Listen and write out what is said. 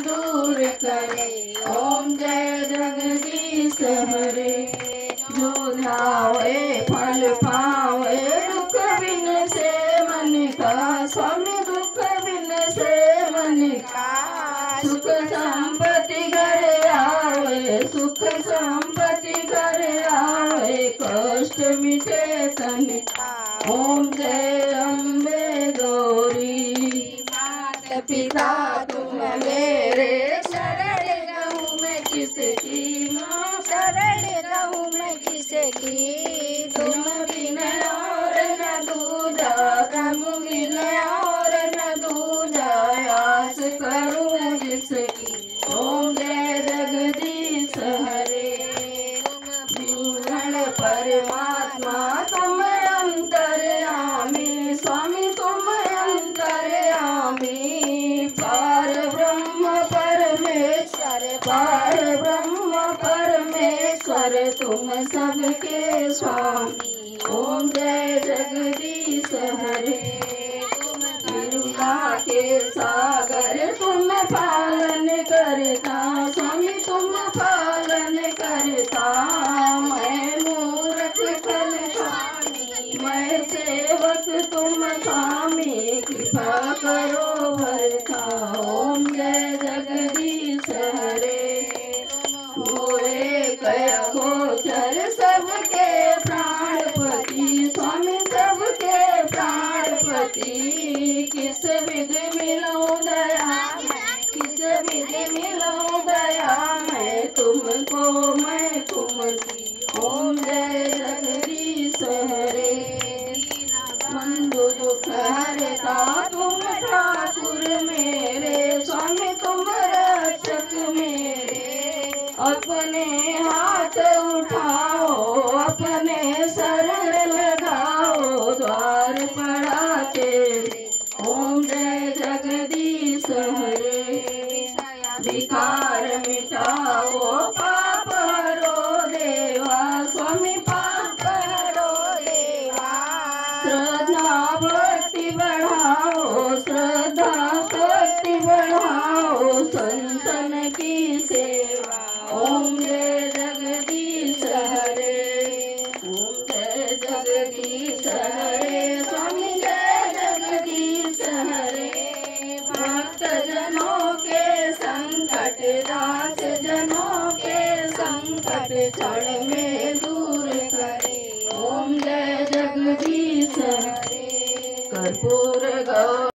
दूर करे। ओम जय जगदीश हरे। जो ध्यावे फल पावे दुख बिन से मन का। स्वामी दुख बिन से मन का। सुख संपत्ति घर आवे सुख संपत्ति घर आवे कष्ट मिटे तन का। ओम जय अम्बे गौरी। माता पिता तुम मेरे शरण गहूँ मैं किसकी। माँ शरण गहूँ मैं किसकी। तुम बिन और न दूजा तुम बिन और न दूजा आस करूँ जिसकी। ओम जय जगदीश हरे। पूर्ण परमात्मा तुम अंतर्यामी। स्वामी तुम अंतर्यामी। पार ब्रह्म परमेश्वर पार ब्रह्म परमेश्वर तुम सबके स्वामी। ओम जय जगदीश हरे। करुणा के सागर तुम पालन करता। स्वामी तुम पालन करता। मैं मूर्ख फल स्वामी मैं सेवक तुम स्वामी कृपा करो भरता। ओम जय जगदीश हरे। मोए कया गोचर सबके प्राणपति। स्वामी सबके प्राणपति। किस विधि मिलूं दया किस विधि मिलूं दया मैं तुमको मैं कुमति। ओम जय जगदीश हरे। बंधु दुख हरता तुम ठाकुर मेरे। स्वामी तुम रक्षक मेरे। अपने हाथ उठाओ अपने शरण लगाओ द्वार पड़ा तेरे। ओम जय जगदीश हरे। विकार मिटाओ पाप हरो देवा। स्वामी पाप हरो देवा। श्रद्धा भक्ति बढ़ाओ श्रद्धा भक्ति बढ़ाओ संतन की सेवा। ओम जय जगदीश हरे। ओम जय जगदीश हरे। स्वामी जय जगदीश हरे। भक्त जनों के संकट दास जनों के संकट क्षण में दूर करे। ओम जय जगदीश हरे। कर्पूर गौ